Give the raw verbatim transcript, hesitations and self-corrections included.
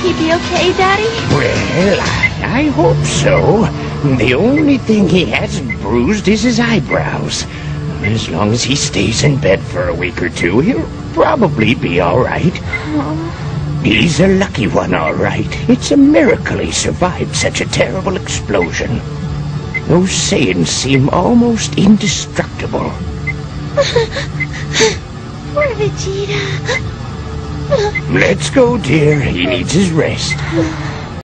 he be okay, Daddy? Well, I, I hope so. The only thing he hasn't bruised is his eyebrows. As long as he stays in bed for a week or two, he'll probably be all right. Oh. He's a lucky one, all right. It's a miracle he survived such a terrible explosion. Those Saiyans seem almost indestructible. Poor Vegeta. Let's go, dear. He needs his rest.